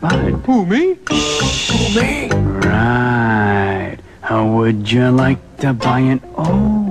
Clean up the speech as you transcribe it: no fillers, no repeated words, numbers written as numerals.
bud. Who, me? Who, me? Right. How would you like to buy an old